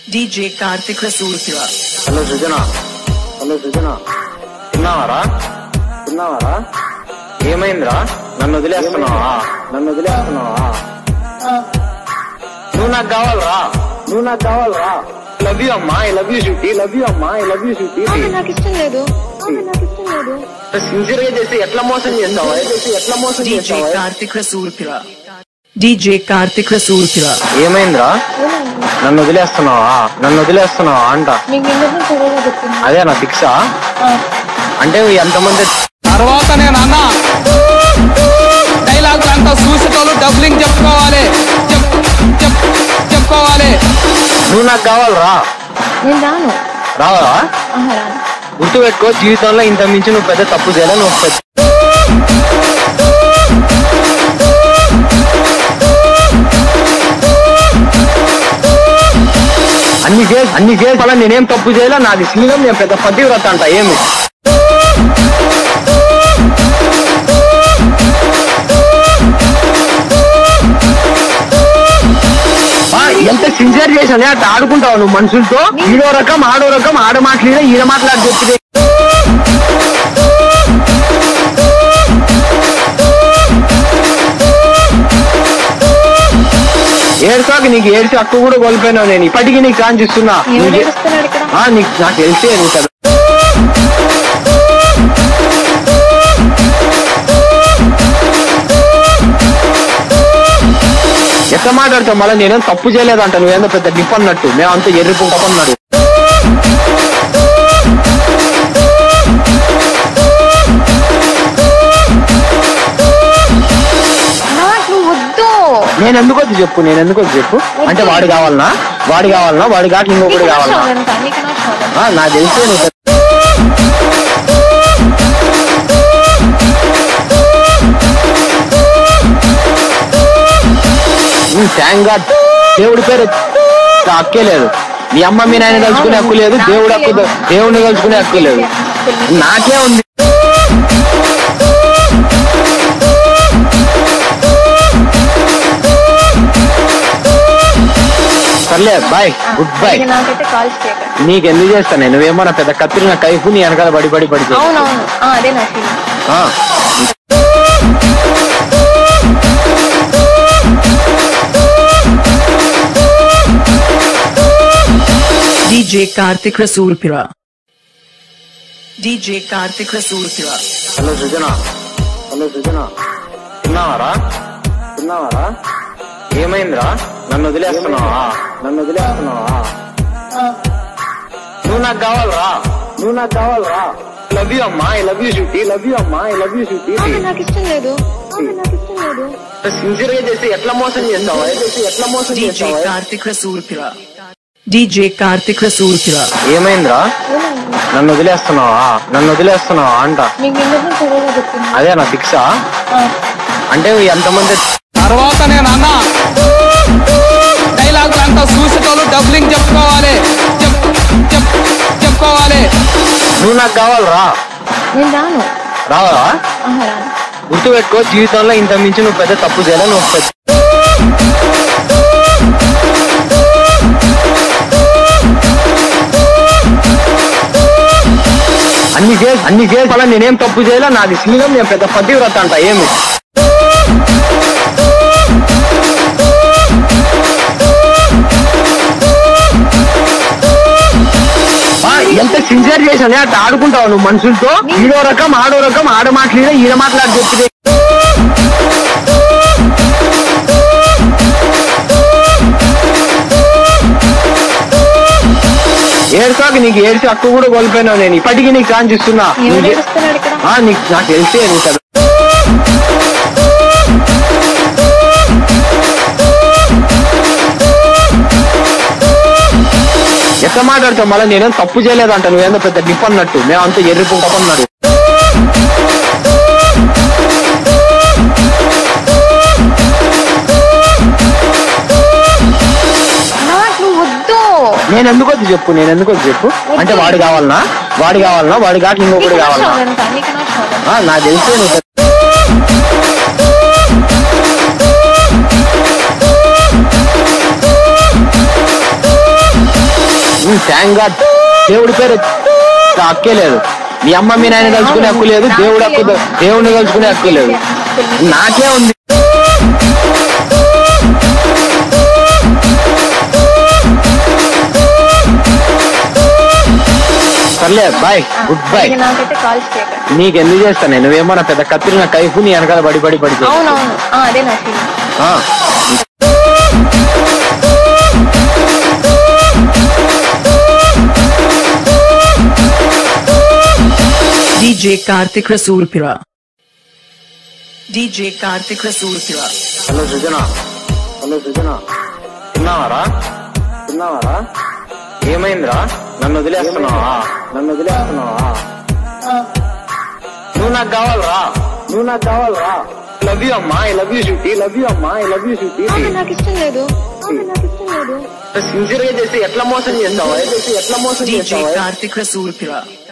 DJ Karthik Rasoolpura. Hello Sujana. Hello Sujana. తిన్నావారా తిన్నావారా ఏమైందిరా నన్ను వదిలేస్తున్నావా నువ్వు నాకు కావాలరా లవ్ యూ అమ్మా ఐ లవ్ యూ శృతి నాకు ఇష్టం లేదు సిన్సియర్ గా చేసి ఎట్లా మోసం చేస్తావా DJ Karthik Rasoolpura. DJ Karthik Rasoolpura. ఏమైందిరా నన్ను వదిలేస్తున్నావా అంట అదే నా ఫిక్సా అంటే ఎంతమంది తర్వాత నేను అన్న డైలాగ్ అంతా చూసేటోళ్ళు డబ్లింగ్ చెప్పుకోవాలి నువ్వు నాకు కావాలరా రావా గుర్తుపెట్టుకో జీవితంలో ఇంత మించి నువ్వు పెద్ద తప్పు చేయాలి నువ్వు అన్ని చేయాలి నేనేం తప్పు చేయాలా నాది శ్రీలం నేను పెద్ద పతివ్రత అంట ఏమి ఎంత సిన్సియర్ చేశానే అట్లా ఆడుకుంటావు నువ్వు మనుషులతో ఈడో రకం ఆడో రకం ఆడ మాట్లాడినా ఈడ మాట్లాడి చెప్తే ఏడ్చాక నీకు ఏడ్చి అక్క కూడా కోల్పోయినావు నేను ఇప్పటికీ నీకు ఛాన్స్ ఇస్తున్నా నీకు నాకు తెలిసే నువ్వు కదా ఎట్లా మాట్లాడతావు మళ్ళీ నేనేం తప్పు చేయలేదంట నువ్వేందో పెద్ద డిప్ అన్నట్టు మేమంతా ఎర్రిపు తప్పన్నాడు నేను ఎందుకు వద్దు చెప్పు అంటే వాడు కావాలనా వాడి కాక ఇంకొకటి కావాలనా నాకు తెలిసే నువ్వు థ్యాంక్ గాడ్ దేవుడి పేరు హక్కే లేదు నీ అమ్మ మీ నాయన కలుసుకునే హక్కు లేదు దేవుడిని కలుసుకునే హక్కు లేదు నాకే ఉంది సర్లే బాయ్ గుడ్ బై నీకెందుకు చేస్తాను నువ్వేమో నా పెద్ద కత్తిరిన కైపు నీ వెనకాల పడి DJ Karthik Rasoolpura. DJ Karthik Rasoolpura. Hello Sujana తిన్నావారా ఏమైందిరా నన్ను వదిలేస్తున్నావా నువ్వు నాకు కావాలరా లవ్ యూ అమ్మా ఐ లవ్ యూ శృతి నాకు ఇష్టం లేదు సిన్సియర్ గా చేసి ఎట్లా మోసం చేస్తావా DJ Karthik Rasoolpura. DJ Karthik Rasoolpura. ఏమైందిరా నన్ను వదిలేస్తున్నావా అంట అదే నా ఫిక్సా అంటే ఎంతమంది తర్వాత నేను అన్న డైలాగ్ అంతా చూసేటోళ్ళు డబ్లింగ్ చెప్పుకోవాలి నువ్వు నాకు కావాలరా రావా గుర్తుపెట్టుకో జీవితంలో ఇంత మించి నువ్వు పెద్ద తప్పు చేయాలి నువ్వు అన్ని చేయాలి నేనేం తప్పు చేయాలా నాది శ్రీలం నేను పెద్ద పతివ్రత అంట ఏమి ఎంత సిన్సియర్ చేశానే అట్లా ఆడుకుంటావు నువ్వు మనుషులతో ఈడో రకం ఆడో రకం ఆడ మాట్లాడినా ఈడ మాట్లాడి చెప్తే ఏడ్చాక నీకు ఏడ్చి అక్క కూడా కోల్పోయినావు నేను ఇప్పటికీ నీకు ఛాన్స్ ఇస్తున్నా నీకు నాకు తెలిసే నువ్వు కదా ఎట్లా మాట్లాడతావు మళ్ళీ నేనేం తప్పు చేయలేదంట నువ్వేందో పెద్ద డిప్ అన్నట్టు మేమంతా ఎర్రిపు తప్పన్నాడు నేను ఎందుకు వద్దు చెప్పు అంటే వాడు కావాలనా వాడి కాక ఇంకొకటి కావాలనా నాకు తెలిసే నువ్వు థ్యాంక్ గాడ్ దేవుడి పేరు హక్కే లేదు. మీ అమ్మ మీ నాయన తలుచుకునే హక్కు లేదు, దేవుడిని తలుచుకునే హక్కు లేదు. నాకే ఉంది. సర్లే బాయ్, గుడ్ బై. నాకైతే కాల్ చేయకండి. నీకెందుకు చేస్తాను? నువ్వేమో నా పెద్ద కత్తిరి నా కైపు నీ వెనకాల పడి అవునవును, అదే నా feeling. DJ Karthik Rasoolpura. DJ Karthik Rasoolpura. Hello Srujana, తిన్నావారా? ఏమైందిరా? నన్ను వదిలేస్తున్నావా? నువ్వు నాకు కావాలరా? లవ్ యూ అమ్మా, ఐ లవ్ యూ స్వీటీ. నాకు ఇష్టం లేదు. సిన్సియర్ గా చేస్తే ఎట్లా మోసం చేస్తావా? DJ Karthik Rasoolpura.